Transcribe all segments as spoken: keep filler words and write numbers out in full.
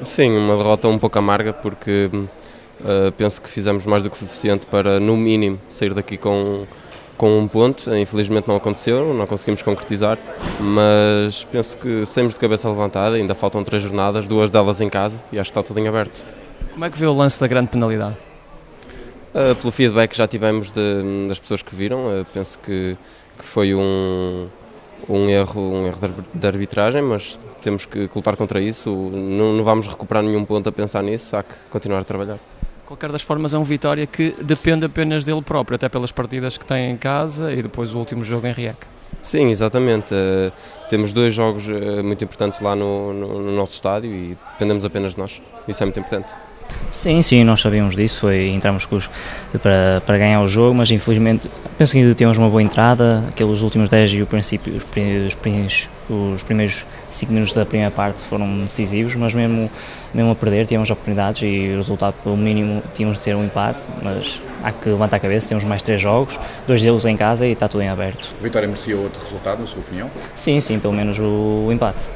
Sim, uma derrota um pouco amarga porque uh, penso que fizemos mais do que o suficiente para, no mínimo, sair daqui com, com um ponto. Infelizmente não aconteceu, não conseguimos concretizar, mas penso que saímos de cabeça levantada, ainda faltam três jornadas, duas delas em casa e acho que está tudo em aberto. Como é que vê o lance da grande penalidade? Uh, pelo feedback que já tivemos de, das pessoas que viram, uh, penso que, que foi um, um erro, um erro de arbitragem, mas temos que lutar contra isso, não, não vamos recuperar nenhum ponto a pensar nisso, há que continuar a trabalhar. De qualquer das formas é um Vitória que depende apenas dele próprio, até pelas partidas que tem em casa e depois o último jogo em Riec. Sim, exatamente. Uh, temos dois jogos uh, muito importantes lá no, no, no nosso estádio e dependemos apenas de nós, isso é muito importante. Sim, sim, nós sabíamos disso, foi, entramos com os, para, para ganhar o jogo, mas infelizmente penso que ainda temos uma boa entrada, aqueles últimos dez e o princípio, os, os, os primeiros cinco minutos da primeira parte foram decisivos, mas mesmo, mesmo a perder tínhamos oportunidades e o resultado pelo mínimo tínhamos de ser um empate, mas há que levantar a cabeça, temos mais três jogos, dois deles em casa e está tudo em aberto. A Vitória merecia outro resultado, na sua opinião? Sim, sim, pelo menos o, o empate.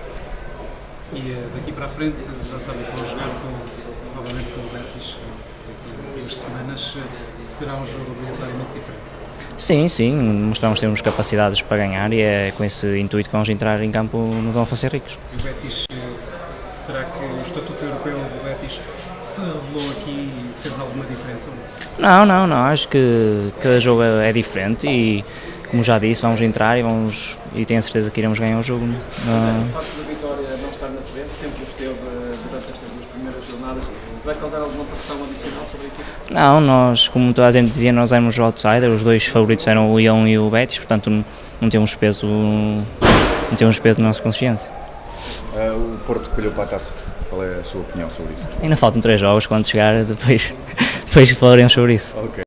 E daqui para a frente já sabem que vão jogar com novamente com o Betis daqui a duas semanas, será um jogo relativamente diferente? Sim, sim, mostramos que temos capacidades para ganhar e é com esse intuito que vamos entrar em campo no Dom Afonso Henriques. E o Betis, será que o Estatuto Europeu do Betis se revelou aqui e fez alguma diferença? Não, não, não, acho que cada jogo é diferente e, como já disse, vamos entrar e, vamos, e tenho a certeza que iremos ganhar o jogo. Uh... O facto da Vitória não estar na frente, sempre o esteve durante estas duas primeiras jornadas, vai causar alguma pressão adicional sobre a equipe? Não, nós, como toda a gente dizia, nós éramos o outsider, os dois favoritos eram o Leão e o Betis, portanto não, não temos peso, não temos peso na nossa consciência. Uh, o Porto calhou para a taça, qual é a sua opinião sobre isso? Ainda faltam três jogos, quando chegar depois, depois falaremos sobre isso. Okay.